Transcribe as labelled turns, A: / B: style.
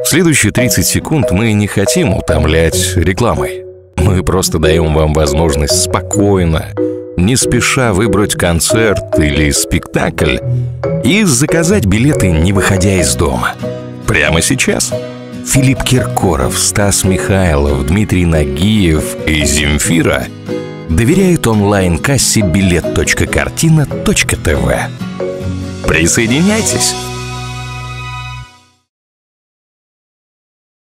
A: Следующие 30 секунд мы не хотим утомлять рекламой. Мы просто даем вам возможность спокойно, не спеша выбрать концерт или спектакль и заказать билеты, не выходя из дома. Прямо сейчас Филипп Киркоров, Стас Михайлов, Дмитрий Нагиев и Земфира доверяют онлайн-кассе билет.картина.тв. Присоединяйтесь!